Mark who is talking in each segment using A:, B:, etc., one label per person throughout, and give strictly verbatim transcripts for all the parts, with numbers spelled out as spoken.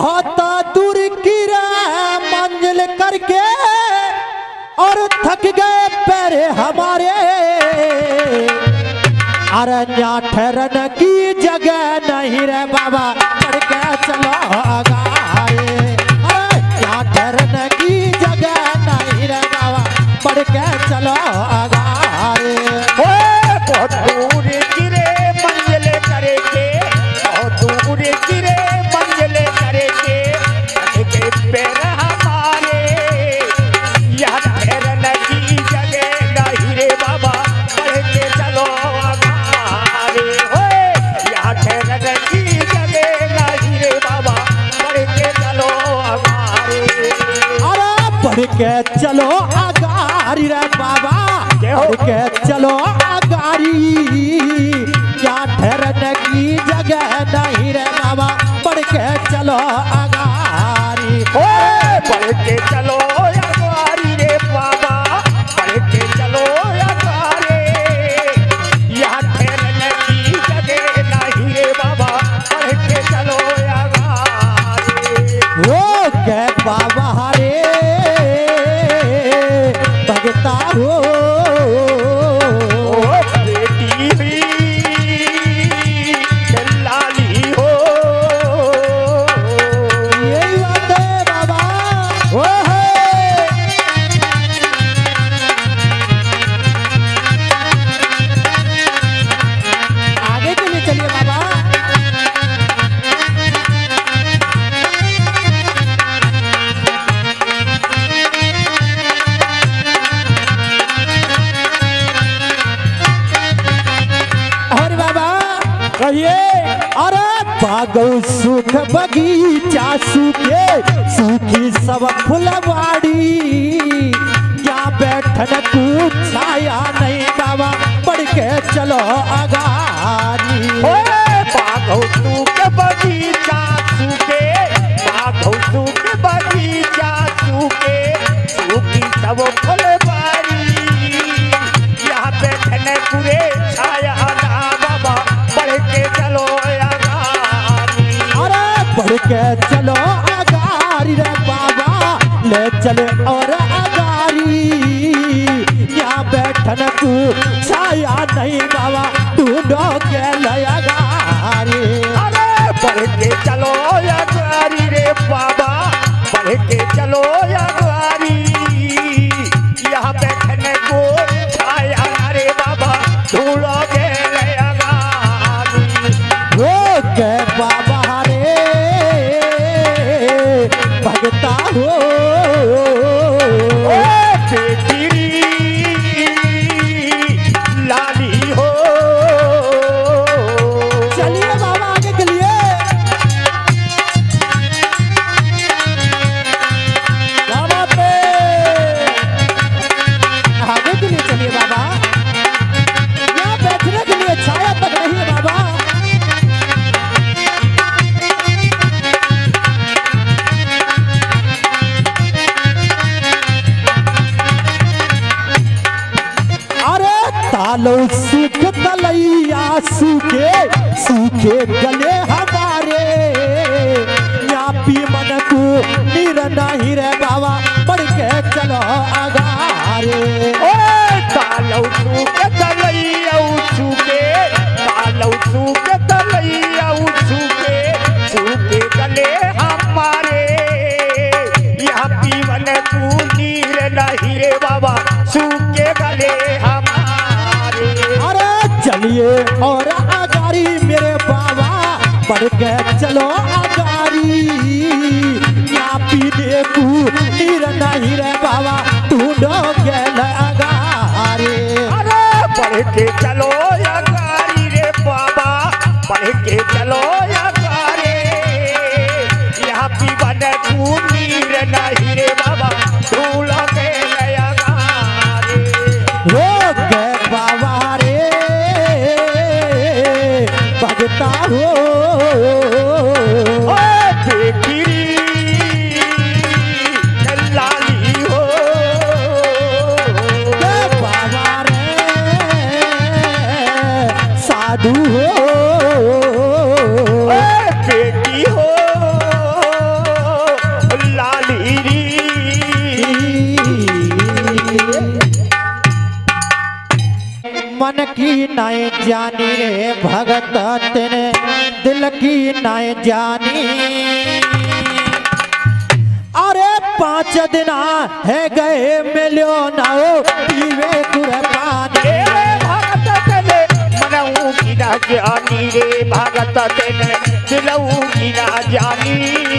A: बहुत दूर की मंजिल करके और थक गए पैर हमारे, अरे ठहरन की जगह नहीं रे बाबा, बढ़ के चलो आगे। अरे ठहरन की जगह नहीं रे बाबा, बढ़ के चलो आगे।
B: बहुत दूर गिरे मंजिल करके, बहुत दूर गिरे मंजिल करके, के पैर हमारे, यहाँ ठहरन की जगह नहीं रे बाबा, बढ़ के चलो आगे। यहाँ ठहरन की जगह नहीं रे बाबा, बढ़ के चलो आगे।
A: अरे बढ़ के चलो आगारी रे बाबा, बढ़ के चलो आगारी, क्या ठहरने की जगह नहीं रे बाबा, बढ़ के चलो आगारी।
B: बढ़ के चलो आगारी रे बाबा, बढ़ के चलो आगारी, यहाँ ठहरने की जगह नहीं रे बाबा, बढ़ के चलो आगारी।
A: ओ के बाबा रे भगता हो, अरे बागो सुख बगीचा सूखे, सूखी सब फुलवाड़ी, यहाँ बैठन तू छाया नहीं बाबा, बढ़ के चलो आगारी।
B: बागो सुख बगीचा सूखे, बागो सुख बगीचा सूखे, सूखी सब फुलवाड़ी, यहाँ बैठन पूरे छाया ना बाबा, बढ़ के चलो आगारी।
A: अरे बढ़ के चलो आगारी रे बाबा, ले चले और आगारी, यहाँ बैठन तू छाया नहीं बाबा, ढूंढो के ले आगारी।
B: अरे बढ़ के चलो आगारी रे बाबा, बढ़ के चलो आगारी, यहाँ बैठन को छाया रे बाबा, ढूंढो के ले आगारी।
A: वो के बाबा रे भगता हो,
B: बेटी लाली हो।
A: चलिए बाबा आगे के लिए, क्या बात है, आगे के लिए चलिए बाबा, यहाँ बैठने के लिए छाया तक नहीं है बाबा। तालो सूख तलैया सूखे, सूखे गले हमारे, यहाँ पी मन को नीर नहीं रे बाबा, बढ़ के चलो आगारे।
B: तालो सूख तलैया सूखे, तालो सूख तलैया सूखे, सूखे गले हमारे, यहाँ पी मन को नीर नहीं रे बाबा, सूखे गले हमारे।
A: चलिए और आगारी मेरे बाबा, बढ़ के चलो आगारी, यहाँ पीने को नीर नहीं रे बाबा, ढूंढो के आगारी।
B: अरे बढ़ के चलो आगारी रे बाबा, बढ़ के चलो आगारी, यहाँ पीने को नीर नहीं रे बाबा, ढूंढो के आगारी।
A: वो के बाबा रे भगता हो,
B: बेटी लाली हो।
A: बाबा रे साधु हो,
B: बेटी हो
A: की नाय जानी रे भगत तेने दिल की नाय जानी। अरे पांच दिन है गए मिलो नाओ पीवे कुर्बानी।
B: भगत तेने मनऊ की ना जानी रे भगत तेने दिलऊ की ना जानी।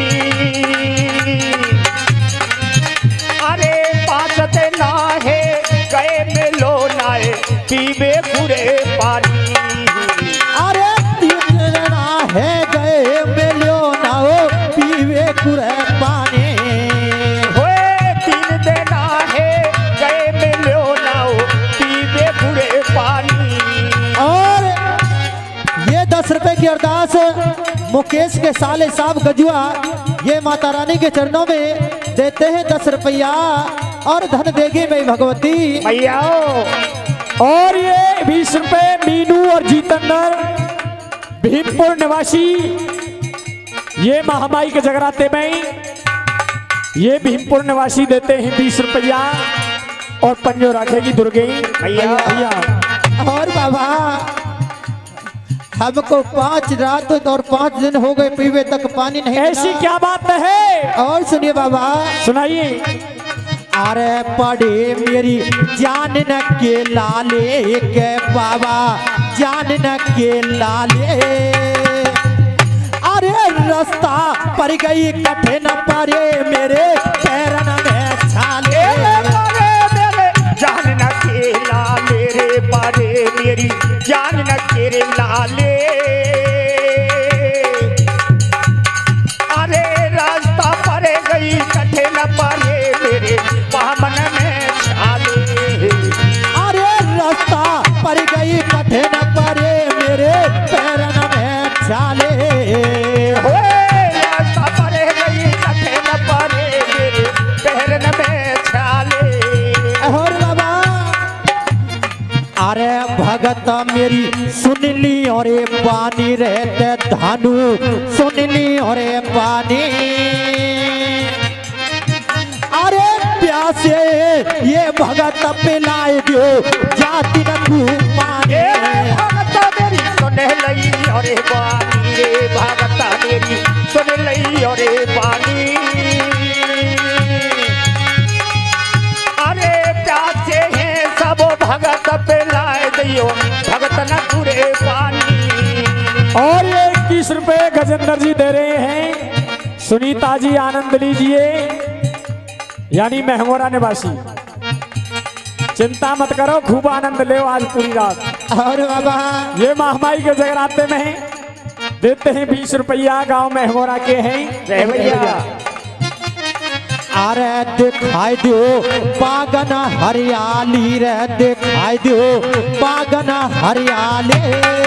B: अरे पांच दिन है गए मिलो नाए पीवे पूरे पानी।
A: अरे तीन दिन है गए मिलो नाओ पीवे कुर्बानी।
B: होए तीन दिन है गए मिलो नाओ पीवे पूरे पानी।
A: और ये दस रुपए की अरदास मुकेश के साले साहब गजुआ ये माता रानी के चरणों में देते हैं दस रुपया और धन देगी मैं भगवती
B: भैया।
C: और ये बीस रुपए मीनू और जीतंदर भीमपुर निवासी ये महामाई के जगराते में ये भीमपुर निवासी देते हैं बीस रुपया और पंजो रखेगी दुर्गे
B: भैया।
C: भैया।
A: और बाबा हमको पांच रात और पांच दिन हो गए पीवे तक पानी नहीं
C: ऐसी
A: मिला।
C: क्या बात है?
A: और सुनिए बाबा
C: सुनाइए।
A: अरे पड़े मेरी जान न के लाले के बाबा जान न के लाले। अरे रास्ता पर गई कठिन पारे मेरे पैरन में छाले।
B: जान न खेला मेरे बारे मेरी जान न खेरे लाले। अरे रास्ता पर गई कठे न पारे मेरे पामन में छाले।
A: अरे रास्ता पर गई कठिन पारे मेरे पैरन में छाले।
B: होए रास्ता पर गई कठे न पारे मेरे पैरन में छाले।
A: और बाबा अरे भगत मेरी सुन ली और पानी रहते धानु सुन ली और पानी। अरे प्यासे ये भगत पिलाए दो जाति न तू पानी।
B: भगत मेरी सुन लई और पानी रे भगत मेरी सुन लई और पानी। अरे प्यासे हैं सब भगत पिलाए दियो भगत न पूरे पानी।
C: और ये इक्कीस रुपए गजेंद्र जी दे रहे हैं सुनीता जी आनंद लीजिए यानी महमोरा निवासी। चिंता मत करो खूब आनंद ले आज पूरी रात।
A: और बाबा
C: ये महामाई के जगराते में देते हैं बीस रुपया गांव महमोरा के हैं
B: रे भैया।
A: अरे दिखाई दो बागन हरियाली रे दिखाई दो बागन हरियाली।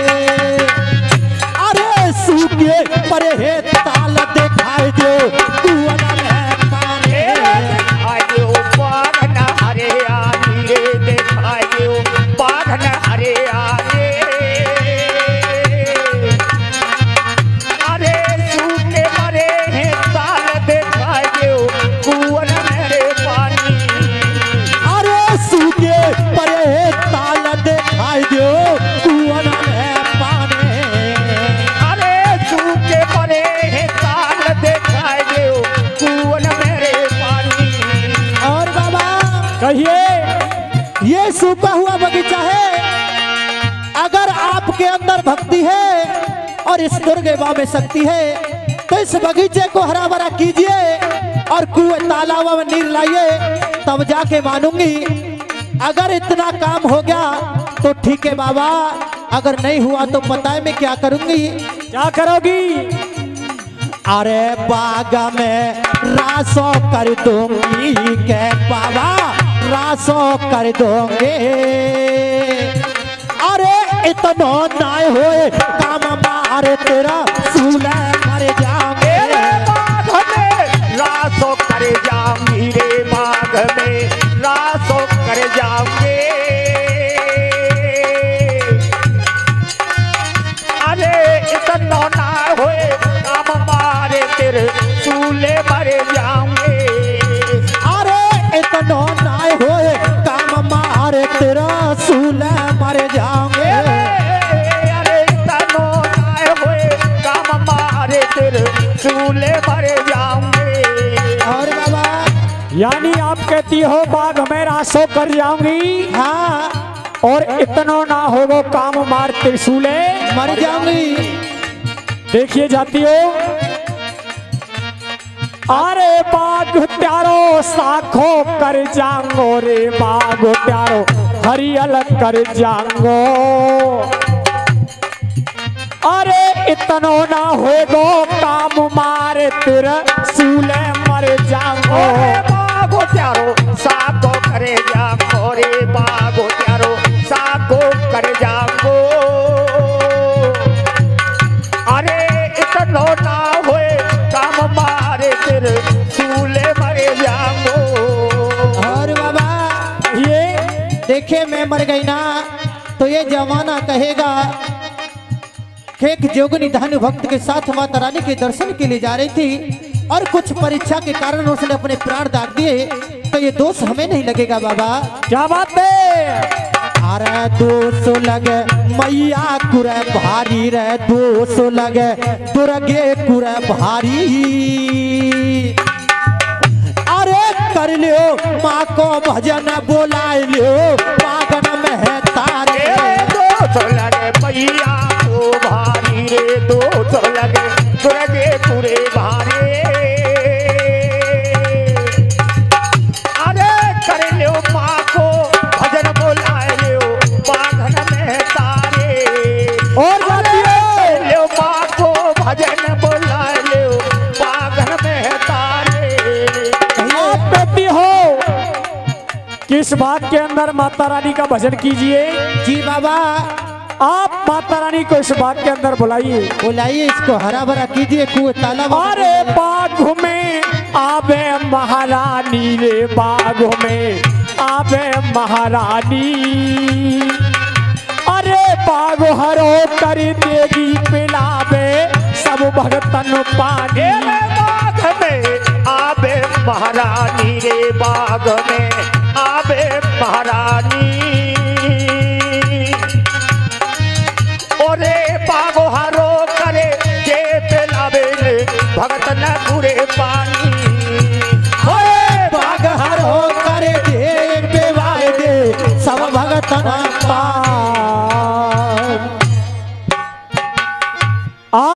A: अरे सूखे परे है ताल दिखाई दो कुआं में पानी।
B: आयो बागन हरे आली रे देखायो बागन हरे आले। अरे सूखे मरे हैं ताल देखायो कुआं मेरे पानी।
A: अरे सूखे परे है ताल दिखाई दो कुआं में पानी।
B: अरे सूखे मरे हैं ताल देखायो कुआं मेरे पानी।
A: और बाबा
C: कहिए।
A: ये सूखा हुआ बगीचा है अगर आपके अंदर भक्ति है और इस दुर्गे मां में शक्ति है तो इस बगीचे को हरा भरा कीजिए और कुएं तालाब में नीर लाइए तब जाके मानूंगी। अगर इतना काम हो गया तो ठीक है बाबा अगर नहीं हुआ तो पता है मैं क्या करूंगी।
C: क्या करोगी?
A: अरे बाग में रासो कर दूंगी के बाबा रासो कर दूंगे। अरे इतना ना होए काम मारे तेरा सूले मर जाओगे।
B: बाघ में रासो कर जाऊंगी रे बाघ में रासो कर जाऊंगे। अरे इतना ना होए काम मारे तेरे सूले मर जाऊंगे।
A: अरे इतना ना होए काम मारे तेरा सूले मर जाओगे।
B: त्रिशूले मर जाऊंगे।
A: और बाबा
C: यानी आप कहती हो बाघ में रासो कर जाऊंगी
A: हाँ
C: और इतना ना होगो काम मार त्रिशूले
A: मर जाऊंगी।
C: देखिए जाती हो अरे बाघ त्यारो साखो कर जांगो रे बाघ त्यारो हरियल कर जांगो। अरे इतनो ना होगो काम मार त्रिशूले मर जांगो।
B: बागो त्यारो साको करे जांगो रे बागो त्यारो साको करे जांगो। अरे इतनो ना होए काम मारे त्रिशूले मर जांगो।
A: और बाबा
C: ये
A: देखे मैं मर गई ना तो ये जमाना कहेगा कि एक जोगनी धनु भक्त के साथ माता रानी के दर्शन के लिए जा रही थी और कुछ परीक्षा के कारण उसने अपने प्राण दाग दिए, तो ये दोष हमें नहीं लगेगा बाबा।
C: क्या बात है?
A: अरे दोष लगे मैया कुरे भारी रे, दोष लगे दुर्गे कुरे भारी। अरे कर लियो माँ को भजन बोला लियो पागन में है तारे।
B: दोष लगे मैया को भारी रे, दोष लगे दुर्गे पूरे भारे। अरे कर लियो माँ को भजन बोला लियो पागन में तारे।
C: और जाती हो
B: लियो माँ को भजन बोला लियो पागन में तारे।
C: आप कहती हो किस बात के अंदर माता रानी का भजन कीजिए।
A: जी बाबा
C: आप माता रानी को इस बाग के अंदर बुलाइए,
A: बुलाइए, इसको हरा भरा कीजिए, कुएं तालाब।
C: अरे बाग में आवे महारानी रे, बाग में आवे महारानी। अरे बाग हरो कर देगी पिलावे सब भगतन पानी।
B: बाग में आवे महारानी रे, बाग में आवे महारानी। ओरे बागो हरो करे के पिलावे भगत न पूरे पानी।
A: ओए बाग हरो करे दे पिलावे दे सब भगत न